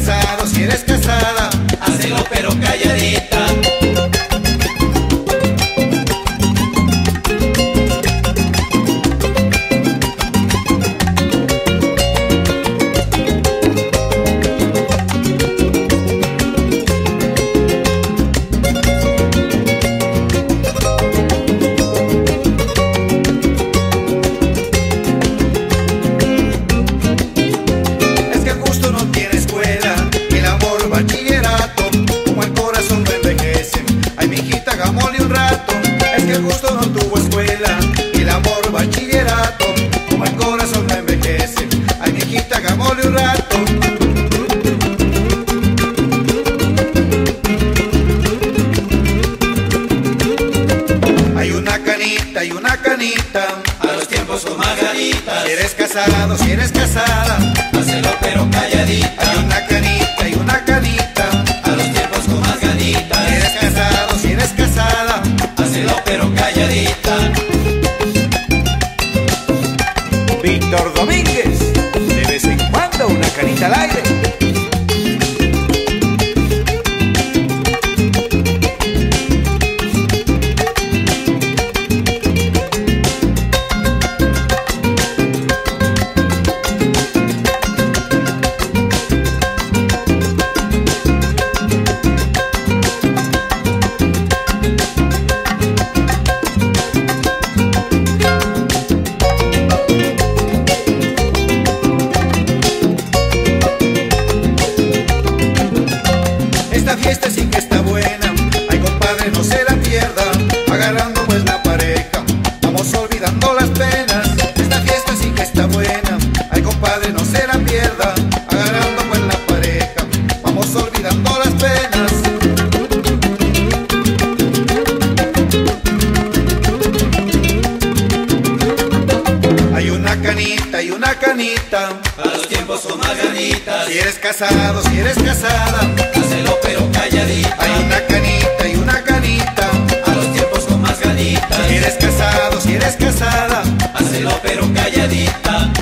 casado, si eres casada, Hacelo pero calladita. es que el gusto no tiene escuela, el amor bachillerato, como el corazón no envejece. Ay, mijita, hagámosle un rato. Es que el gusto no tuvo escuela, el amor bachillerato, como el corazón no envejece. Ay, mijita, hagámosle un rato. Hay una canita y una canita, A los tiempos con margaritas. si eres casado, si eres casada. Hacelo pero calladita. Hay una canita y una canita, A los tiempos con margaritas. si eres casado, si eres casada. Hacelo pero calladita. Víctor Domínguez, de vez en cuando una canita al aire. Esta fiesta sí que está buena, ay compadre no se la pierda, agarrando pues la pareja, vamos olvidando las penas. Esta fiesta sí que está buena, ay compadre no se la pierda, agarrando pues la pareja, vamos olvidando las penas. Hay una canita y una canita, A los tiempos con margaritas. si eres casado, si eres casada. Hacelo pero calladita. Hay una canita y una canita, A los tiempos con margaritas. si eres casado, si eres casada. Hacelo pero calladita.